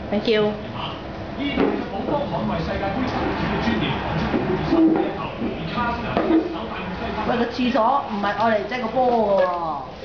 Thank you。 意大利保方捍衛世界盃參賽嘅專業，闖出20嘅一球，而卡斯拿手帶領西班牙。 喂，個廁所唔係愛嚟擠個波㗎喎。